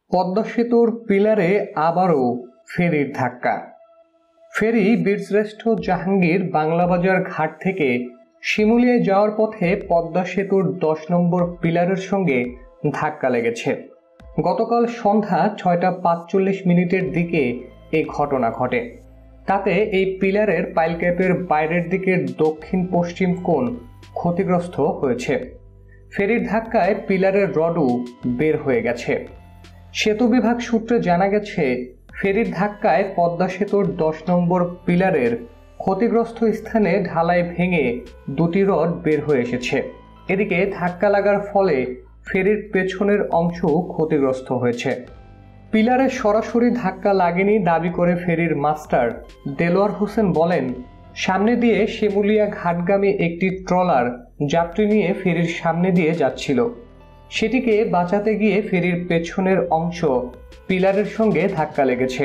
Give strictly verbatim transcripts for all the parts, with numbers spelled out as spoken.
পদ্মা সেতুর পিলারে আবারও ফেরির ধাক্কা। ফেরি বীরশ্রেষ্ঠ জাহাঙ্গীর বাংলাবাজার ঘাট থেকে শিমুলিয়ায় যাওয়ার পথে পদ্মা সেতুর দশ নম্বর পিলারের সঙ্গে ধাক্কা লেগেছে। গতকাল সন্ধ্যা ছয়টা পাঁচচল্লিশ মিনিটের দিকে এই ঘটনা ঘটে। তাতে এই পিলারের পাইলক্যাপের বাইরের দিকের দক্ষিণ পশ্চিম কোণ ক্ষতিগ্রস্ত হয়েছে। ফেরির ধাক্কায় পিলারের রডও বের হয়ে গেছে। সেতু বিভাগ সূত্রে জানা গেছে, ফেরির ধাক্কায় পদ্মা সেতুর দশ নম্বর পিলারের ক্ষতিগ্রস্ত স্থানে ঢালাই ভেঙে দুটি রড বের হয়ে এসেছে। এদিকে ধাক্কা লাগার ফলে ফেরির পেছনের অংশ ক্ষতিগ্রস্ত হয়েছে। পিলারে সরাসরি ধাক্কা লাগেনি দাবি করে ফেরির মাস্টার দেলোয়ার হোসেন বলেন, সামনে দিয়ে শিমুলিয়া ঘাটগামী একটি ট্রলার যাত্রী নিয়ে ফেরির সামনে দিয়ে যাচ্ছিল। সেটিকে বাঁচাতে গিয়ে ফেরির পেছনের অংশ পিলারের সঙ্গে ধাক্কা লেগেছে।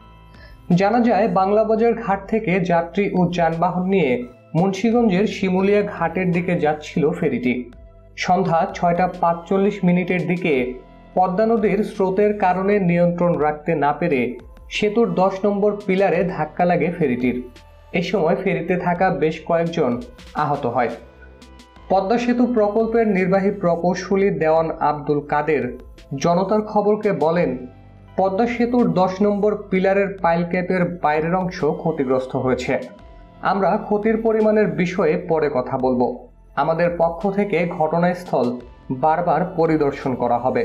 জানা যায়, বাংলাবাজার ঘাট থেকে যাত্রী ও যানবাহন নিয়ে মুন্সিগঞ্জের শিমুলিয়া ঘাটের দিকে যাচ্ছিল ফেরিটি। সন্ধ্যা ছয়টা পাঁচচল্লিশ মিনিটের দিকে পদ্মা নদীর স্রোতের কারণে নিয়ন্ত্রণ রাখতে না পেরে সেতুর দশ নম্বর পিলারে ধাক্কা লাগে ফেরিটির। এ সময় ফেরিতে থাকা বেশ কয়েকজন আহত হয়। পদ্মা সেতু প্রকল্পের নির্বাহী প্রকৌশলী দেওয়ান আব্দুল কাদের জনতার খবরকে বলেন, পদ্মা সেতুর দশ নম্বর পিলারের পাইলক্যাপের বাইরের অংশ ক্ষতিগ্রস্ত হয়েছে। আমরা ক্ষতির পরিমাণের বিষয়ে পরে কথা বলবো। আমাদের পক্ষ থেকে ঘটনাস্থল বারবার পরিদর্শন করা হবে।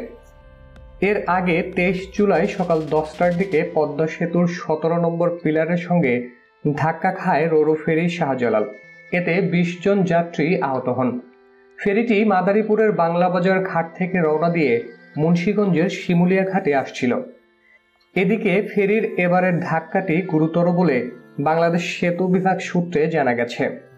এর আগে তেইশ জুলাই সকাল দশটার দিকে পদ্মা সেতুর সতেরো নম্বর পিলারের সঙ্গে ধাক্কা খায় রোরো ফেরি শাহজালাল। এতে বিশ জন যাত্রী আহত হন। ফেরিটি মাদারীপুরের বাংলাবাজার ঘাট থেকে রওনা দিয়ে মুন্সিগঞ্জের শিমুলিয়া ঘাটে আসছিল। এদিকে ফেরির এবারের ধাক্কাটি গুরুতর বলে বাংলাদেশ সেতু বিভাগ সূত্রে জানা গেছে।